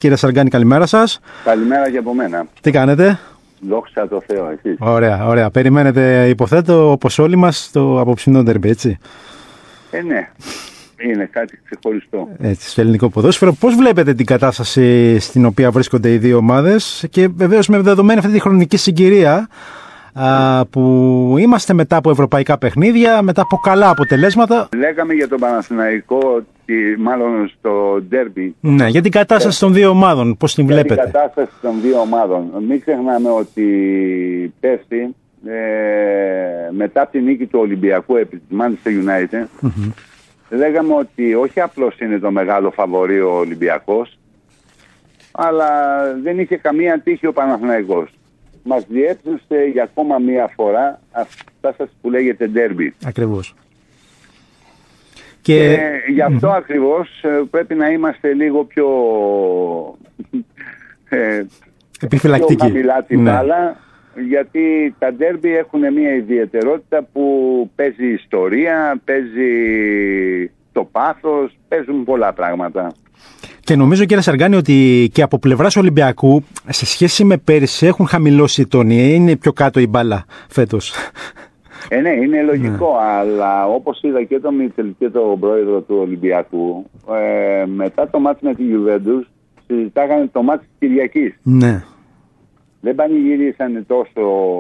Κύριε Σαργκάνη, καλημέρα σας. Καλημέρα και από μένα. Τι κάνετε? Δόξα τω Θεώ, εσείς. Ωραία, ωραία. Περιμένετε, υποθέτω, όπως όλοι μας, το απόψινό ντέρμπι, έτσι? Ναι. Είναι κάτι ξεχωριστό. Έτσι, στο ελληνικό ποδόσφαιρο. Πώς βλέπετε την κατάσταση στην οποία βρίσκονται οι δύο ομάδες και βεβαίως με δεδομένη αυτή τη χρονική συγκυρία που είμαστε μετά από ευρωπαϊκά παιχνίδια, μετά από καλά αποτελέσματα. Λέγαμε για τον Παναθηναϊκό, μάλλον στο ντέρμπι. Ναι, για την κατάσταση των δύο ομάδων, πώς την βλέπετε? Για την κατάσταση των δύο ομάδων. Μην ξεχνάμε ότι πέρσι, μετά από την νίκη του Ολυμπιακού επί της Manchester United, λέγαμε ότι όχι απλώς είναι το μεγάλο φαβορί ο Ολυμπιακός, αλλά δεν είχε καμία τύχη ο Παναθηναϊκός. Μας διέψευσε για ακόμα μία φορά αυτά σας που λέγεται ντέρμπι. Ακριβώς. Και γι' αυτό ακριβώς πρέπει να είμαστε λίγο πιο επιφυλακτικοί. Πιο χαμηλά την μπάλα, γιατί τα ντέρμπι έχουν μία ιδιαιτερότητα που παίζει ιστορία, παίζει το πάθος, παίζουν πολλά πράγματα. Και νομίζω, κύριε Σαργκάνη, ότι και από πλευράς Ολυμπιακού, σε σχέση με πέρυσι, έχουν χαμηλώσει οι τόνοι. Είναι πιο κάτω η μπάλα φέτος. Ναι, είναι λογικό, αλλά όπως είδα και τον Μίτσελ και τον πρόεδρο του Ολυμπιακού, μετά το μάτς με τη Juventus, συζητάγανε το μάτς της Κυριακής. Ναι. Δεν πανηγυρίσανε τόσο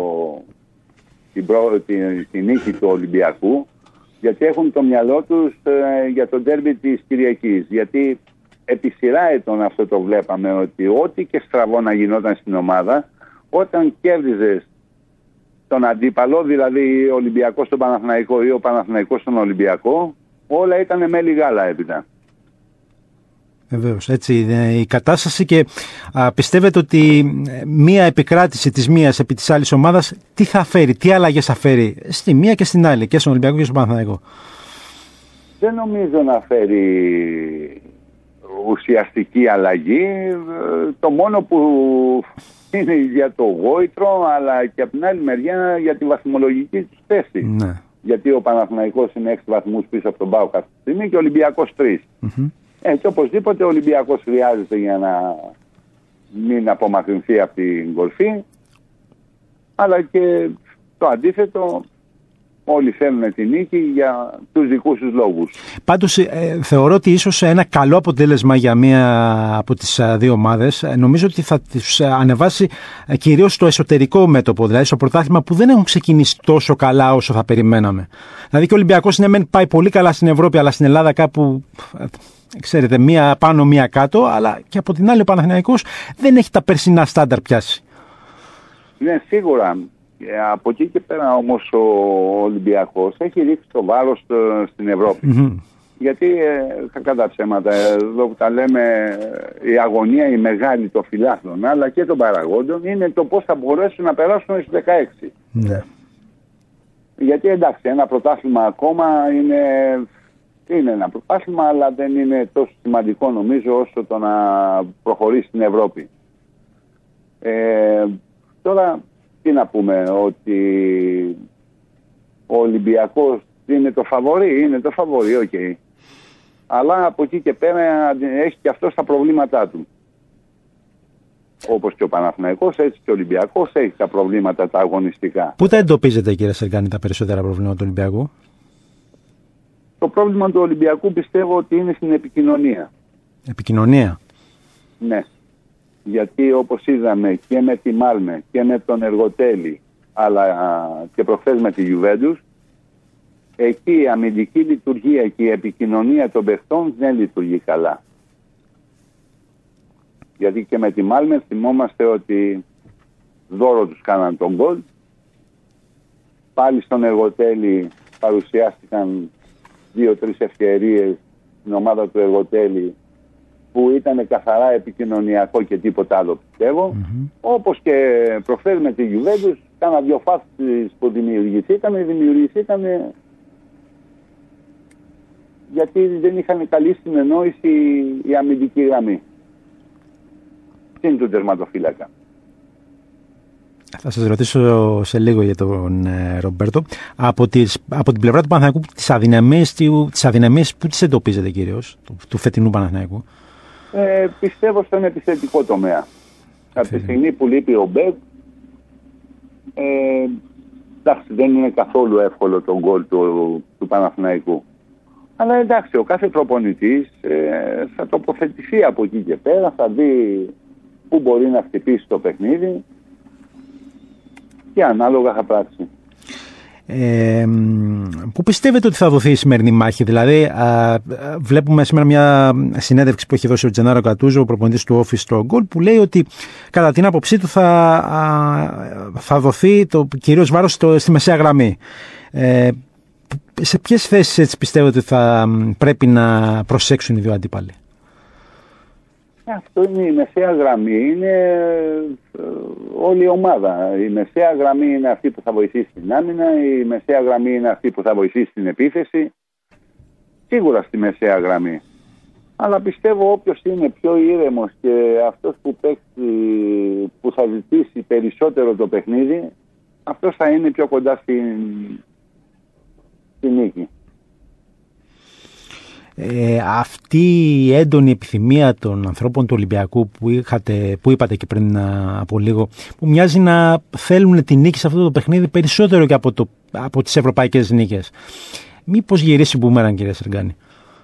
την νίκη του Ολυμπιακού, γιατί έχουν το μυαλό τους για το ντέρμπι της Κυριακής. Γιατί επί σειρά ετών αυτό το βλέπαμε, ότι ό,τι και στραβό να γινόταν στην ομάδα, όταν κέρδιζες τον αντίπαλο, δηλαδή ο Ολυμπιακός στον Παναθηναϊκό ή ο Παναθηναϊκός στον Ολυμπιακό, όλα ήταν μέλι γάλα έπειτα. Βεβαίως, έτσι είναι η κατάσταση. Και πιστεύετε ότι μία επικράτηση της μίας επί της άλλης ομάδας τι θα φέρει, τι αλλαγές θα φέρει στη μία και στην άλλη, και στον Ολυμπιακό και στον Παναθηναϊκό? Δεν νομίζω να φέρει ουσιαστική αλλαγή. Το μόνο που είναι για το γόητρο, αλλά και από την άλλη μεριά για τη βαθμολογική του θέση. Ναι. Γιατί ο Παναθηναϊκός είναι 6 βαθμούς πίσω από τον ΠΑΟΚ αυτή τη στιγμή και ο Ολυμπιακός 3. Και οπωσδήποτε ο Ολυμπιακός χρειάζεται για να μην απομακρυνθεί από την κορφή, αλλά και το αντίθετο, όλοι θέλουν τη νίκη για τους δικούς τους λόγους. Πάντως θεωρώ ότι ίσως ένα καλό αποτέλεσμα για μία από τις δύο ομάδες, νομίζω ότι θα τις ανεβάσει κυρίως στο εσωτερικό μέτωπο, δηλαδή στο πρωτάθλημα που δεν έχουν ξεκινήσει τόσο καλά όσο θα περιμέναμε. Δηλαδή και ο Ολυμπιακός πάει πολύ καλά στην Ευρώπη, αλλά στην Ελλάδα κάπου, ξέρετε, μία πάνω μία κάτω, αλλά και από την άλλη ο Παναθηναϊκός δεν έχει τα περσινά στάνταρ πιάσει. Ναι, σίγουρα. Από εκεί και πέρα όμως ο Ολυμπιακός έχει ρίξει το βάρος στην Ευρώπη. Γιατί κατά τα ψέματα, εδώ που τα λέμε, η αγωνία η μεγάλη των φιλάθλων αλλά και των παραγόντων είναι το πώς θα μπορέσουν να περάσουν στις 16. Ναι. Γιατί εντάξει, ένα πρωτάθλημα ακόμα είναι ένα πρωτάθλημα, αλλά δεν είναι τόσο σημαντικό νομίζω όσο το να προχωρήσει στην Ευρώπη. Τώρα τι να πούμε, ότι ο Ολυμπιακός είναι το φαβορί, οκ. Αλλά από εκεί και πέρα έχει και αυτός τα προβλήματά του. Όπως και ο Παναθηναϊκός, έτσι και ο Ολυμπιακός έχει τα προβλήματα τα αγωνιστικά. Πού τα εντοπίζετε, κύριε Σαργκάνη, τα περισσότερα προβλήματα του Ολυμπιακού? Το πρόβλημα του Ολυμπιακού πιστεύω ότι είναι στην επικοινωνία. Επικοινωνία? Ναι. Γιατί όπως είδαμε και με τη Μάλμε και με τον Εργοτέλη, αλλά και προχθές με τη Juventus, εκεί η αμυντική λειτουργία και η επικοινωνία των παιχτών δεν λειτουργεί καλά. Γιατί και με τη Μάλμε θυμόμαστε ότι δώρο τους κάναν τον γκολ. Πάλι στον Εργοτέλη παρουσιάστηκαν 2-3 ευκαιρίες στην ομάδα του Εργοτέλη που ήταν καθαρά επικοινωνιακό και τίποτα άλλο, πιστεύω. Όπως και προχθές με τη Juventus, κάνα 2 φάσεις που δημιουργηθήκαν γιατί δεν είχαν καλή συνεννόηση η αμυντική γραμμή. Είναι του τερματοφύλακα. Θα σας ρωτήσω σε λίγο για τον Ρομπέρτο. Από την πλευρά του Παναθηναϊκού, τις αδυναμίες που τις εντοπίζετε κυρίως, του φετινού Παναθηναϊκού? Πιστεύω στον επιθετικό τομέα. Από τη στιγμή που λείπει ο Μπέκ, εντάξει, δεν είναι καθόλου εύκολο το γκολ του Παναθηναϊκού. Αλλά εντάξει, ο κάθε προπονητής θα τοποθετηθεί από εκεί και πέρα, θα δει πού μπορεί να χτυπήσει το παιχνίδι και ανάλογα θα πράξει. Πού πιστεύετε ότι θα δοθεί η σημερινή μάχη? Δηλαδή, βλέπουμε σήμερα μια συνέντευξη που έχει δώσει ο Τζενάρο Κατούζο, ο προπονητής του Όφη στο γκολ, που λέει ότι κατά την άποψή του θα δοθεί το κυρίως βάρος στη μεσαία γραμμή. Σε ποιες θέσεις έτσι πιστεύετε ότι θα πρέπει να προσέξουν οι δύο αντίπαλοι? Αυτό είναι η μεσαία γραμμή, είναι όλη η ομάδα. Η μεσαία γραμμή είναι αυτή που θα βοηθήσει την άμυνα, η μεσαία γραμμή είναι αυτή που θα βοηθήσει την επίθεση. Σίγουρα στη μεσαία γραμμή. Αλλά πιστεύω όποιος είναι πιο ήρεμος και αυτός που θα ζητήσει περισσότερο το παιχνίδι, αυτός θα είναι πιο κοντά στη νίκη. Αυτή η έντονη επιθυμία των ανθρώπων του Ολυμπιακού που είπατε και πριν από λίγο, που μοιάζει να θέλουν τη νίκη σε αυτό το παιχνίδι περισσότερο και από τις ευρωπαϊκές νίκες, μήπως γυρίσει μπούμεραν, κύριε Σεργάνη?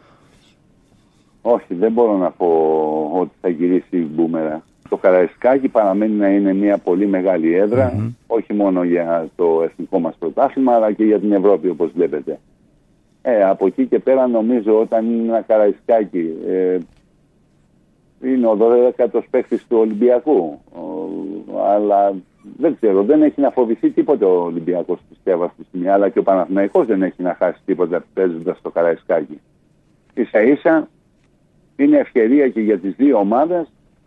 Όχι, δεν μπορώ να πω ότι θα γυρίσει μπούμεραν. Το Καραϊσκάκι παραμένει να είναι μια πολύ μεγάλη έδρα, όχι μόνο για το εθνικό μας πρωτάθλημα, αλλά και για την Ευρώπη, όπως βλέπετε. Από εκεί και πέρα νομίζω όταν είναι ένα Καραϊσκάκι, είναι ο 12ος παίκτης του Ολυμπιακού, αλλά δεν ξέρω, δεν έχει να φοβηθεί τίποτε ο Ολυμπιακός, πιστεύω αυτή τη στιγμή, αλλά και ο Παναθηναϊκός δεν έχει να χάσει τίποτα παίζοντας στο Καραϊσκάκι. Ίσα ίσα είναι ευκαιρία και για τις δύο ομάδες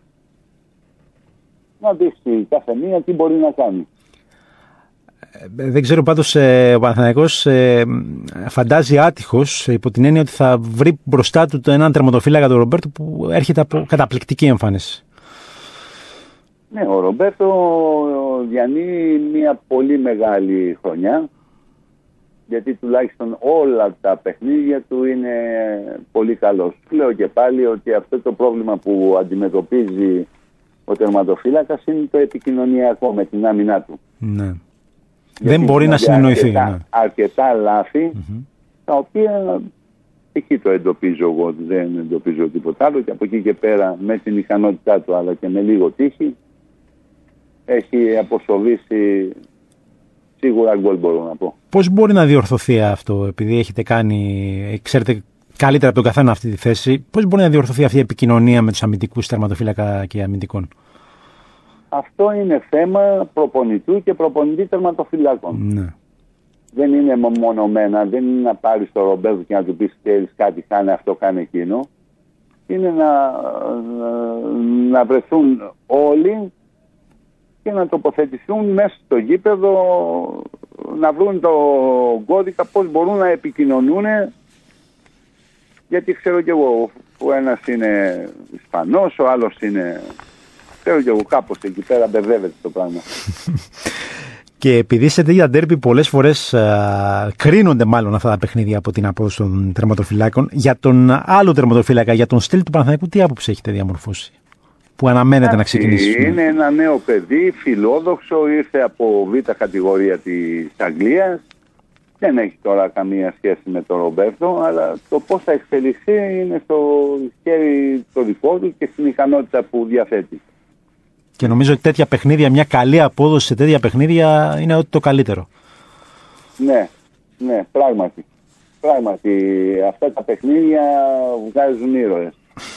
να δείξει κάθε μία τι μπορεί να κάνει. Δεν ξέρω, πάντως ο Παναθηναϊκός φαντάζει άτυχος, υπό την έννοια ότι θα βρει μπροστά του έναν τερματοφύλακα, τον Ρομπέρτο, που έρχεται από καταπληκτική εμφάνιση. Ναι, ο Ρομπέρτο διανύει μια πολύ μεγάλη χρονιά, γιατί τουλάχιστον όλα τα παιχνίδια του είναι πολύ καλός. Λέω και πάλι ότι αυτό το πρόβλημα που αντιμετωπίζει ο τερματοφύλακας είναι το επικοινωνιακό με την άμυνά του. Ναι. Δεν μπορεί να συνεννοηθεί. Αρκετά λάθη, τα οποία εκεί το εντοπίζω εγώ, δεν εντοπίζω τίποτα άλλο, και από εκεί και πέρα με την ικανότητά του αλλά και με λίγο τύχη έχει αποσοβήσει σίγουρα γκολ, μπορώ να πω. Πώς μπορεί να διορθωθεί αυτό, επειδή έχετε κάνει, ξέρετε καλύτερα από τον καθένα αυτή τη θέση, πώς μπορεί να διορθωθεί αυτή η επικοινωνία με τους αμυντικούς, τερματοφύλακα και αμυντικών? Αυτό είναι θέμα προπονητού και προπονητή τερματοφυλάκων. Ναι. Δεν είναι μονομένα, δεν είναι να πάρεις τον Ρομπέρτο και να του πεις κάτι, κάνε αυτό, κάνε εκείνο. Είναι να βρεθούν όλοι και να τοποθετηθούν μέσα στο γήπεδο, να βρουν το κώδικα πώς μπορούν να επικοινωνούν. Γιατί ξέρω κι εγώ, ο ένας είναι Ισπανός, ο άλλος είναι... Ξέρω κι εγώ, κάπως εκεί πέρα μπερδεύεται το πράγμα. Και επειδή σε τέτοια ντέρμπι πολλές φορές κρίνονται μάλλον αυτά τα παιχνίδια από την απόδοση των τερματοφυλάκων, για τον άλλο τερματοφύλακα, για τον στυλ του Παναθηναϊκού, τι άποψη έχετε διαμορφώσει, που αναμένεται να ξεκινήσει? Είναι ένα νέο παιδί, φιλόδοξο, ήρθε από β' κατηγορία της Αγγλίας. Δεν έχει τώρα καμία σχέση με τον Ρομπέρτο, αλλά το πώς θα εξελιχθεί είναι στο χέρι το δικό του και στην ικανότητα που διαθέτει. Και νομίζω ότι τέτοια παιχνίδια, μια καλή απόδοση σε τέτοια παιχνίδια είναι ό,τι το καλύτερο. Ναι, πράγματι. Πράγματι, αυτά τα παιχνίδια βγάζουν ήρωες.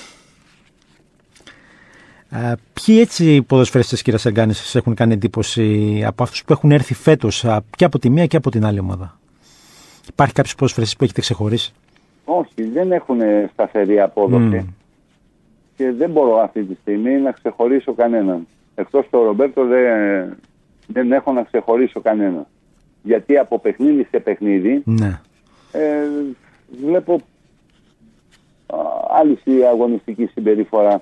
Ποιοι έτσι ποδοσφαιριστές, κύριε Σεργάνη, σας έχουν κάνει εντύπωση από αυτούς που έχουν έρθει φέτος και από τη μία και από την άλλη ομάδα? Υπάρχει κάποιος ποδοσφαιριστής που έχετε ξεχωρίσει? Όχι, δεν έχουν σταθερή απόδοση. Και δεν μπορώ αυτή τη στιγμή να ξεχωρίσω κανέναν. Εκτός του Ρομπέρτο δεν έχω να ξεχωρίσω κανέναν. Γιατί από παιχνίδι σε παιχνίδι βλέπω άλλη αγωνιστική συμπεριφορά.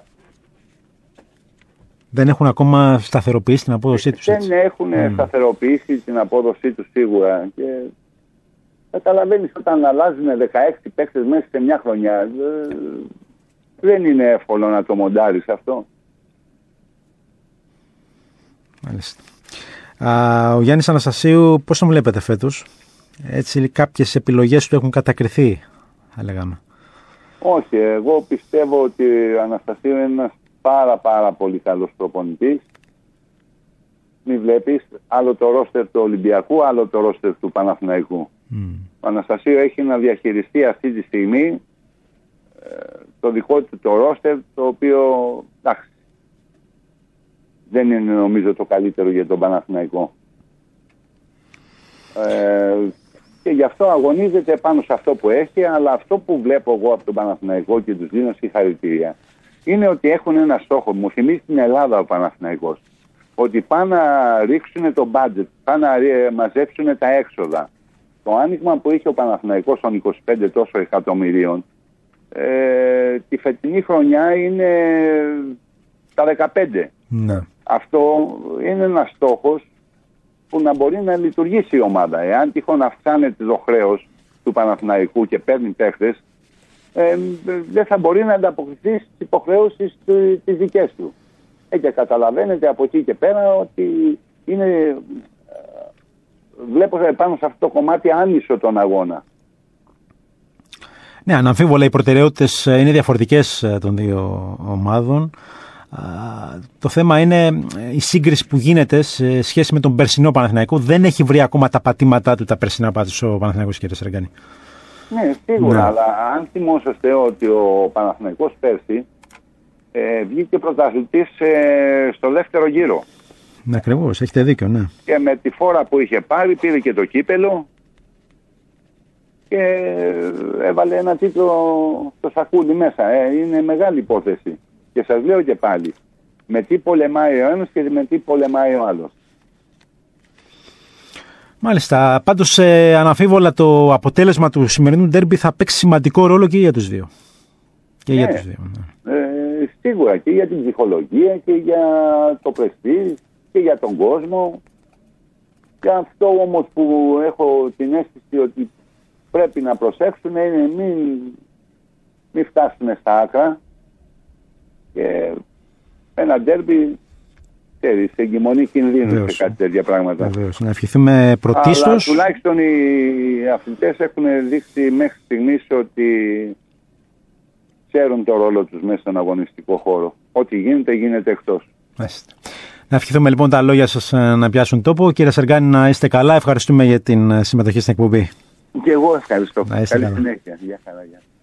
Δεν έχουν ακόμα σταθεροποιήσει την απόδοσή τους? Δεν έχουν σταθεροποιήσει την απόδοσή τους σίγουρα. Και καταλαβαίνεις, όταν αλλάζουν 16 παίκτες μέσα σε μια χρονιά, Δεν είναι εύκολο να το μοντάρεις αυτό. Μάλιστα. Ο Γιάννης Αναστασίου, πώς τον βλέπετε φέτος? Έτσι κάποιες επιλογές του έχουν κατακριθεί, θα λέγαμε. Όχι, εγώ πιστεύω ότι ο Αναστασίου είναι ένας πάρα πολύ καλός προπονητής. Μην βλέπεις άλλο το ρόστερ του Ολυμπιακού, άλλο το ρόστερ του Παναθηναϊκού. Ο Αναστασίου έχει να διαχειριστεί αυτή τη στιγμή το δικό του το ρόστερ, το οποίο εντάξει, δεν είναι νομίζω το καλύτερο για τον Παναθηναϊκό. Και γι' αυτό αγωνίζεται πάνω σε αυτό που έχει, αλλά αυτό που βλέπω εγώ από τον Παναθηναϊκό και τους δίνω συγχαρητήρια είναι ότι έχουν ένα στόχο. Μου θυμίζει την Ελλάδα ο Παναθηναϊκός. Ότι πάνε να ρίξουν το budget, πάνε να μαζέψουν τα έξοδα. Το άνοιγμα που είχε ο Παναθηναϊκός των 25 τόσο εκατομμυρίων, τη φετινή χρονιά είναι τα 15. Ναι. Αυτό είναι ένας στόχος που να μπορεί να λειτουργήσει η ομάδα. Εάν τυχόν αυξάνεται το χρέος του Παναθηναϊκού και παίρνει παίχτες, δεν θα μπορεί να ανταποκριθεί στις υποχρεώσεις τις δικές του. Και καταλαβαίνετε από εκεί και πέρα ότι είναι, βλέπω πάνω σε αυτό το κομμάτι άνισο τον αγώνα. Ναι, αναμφίβολα οι προτεραιότητες είναι διαφορετικές των δύο ομάδων. Το θέμα είναι η σύγκριση που γίνεται σε σχέση με τον περσινό Παναθηναϊκό. Δεν έχει βρει ακόμα τα πατήματά του, τα περσινά πάτησε ο Παναθηναϊκός, κύριε Σεργάνη. Ναι, σίγουρα, ναι. Αλλά αν θυμόσαστε ότι ο Παναθηναϊκός πέρσι βγήκε πρωταθλητής στο δεύτερο γύρο. Ναι, ακριβώς, έχετε δίκιο, ναι. Και με τη φόρα που είχε πάρει πήρε και το κύπελο και έβαλε ένα τίτλο στο σακούλι μέσα. Είναι μεγάλη υπόθεση. Και σας λέω και πάλι, με τι πολεμάει ο ένας και με τι πολεμάει ο άλλος. Μάλιστα. Πάντως αναμφίβολα το αποτέλεσμα του σημερινού ντέρμπι θα παίξει σημαντικό ρόλο και για τους δύο. Και για τους δύο. Ναι. Σίγουρα και για την ψυχολογία και για το πρεστίζ και για τον κόσμο. Και αυτό όμως που έχω την αίσθηση ότι πρέπει να προσέξουν είναι μην φτάσουν στα άκρα. Και ένα ντέρμπι, ξέρεις, εγκυμονή κινδύνου σε κάτι τέτοια πράγματα. Βεβαίως. Να ευχηθούμε πρωτίστως. Αλλά τουλάχιστον οι αθλητές έχουν δείξει μέχρι στιγμής ότι ξέρουν το ρόλο τους μέσα στον αγωνιστικό χώρο. Ό,τι γίνεται εκτός. Μάλιστα. Να ευχηθούμε λοιπόν τα λόγια σας να πιάσουν τόπο. Κύριε Σεργάνη, να είστε καλά. Ευχαριστούμε για την συμμετοχή στην εκπομπή. Και εγώ ευχαριστώ. Καλή συνέχεια. Γεια χαρά.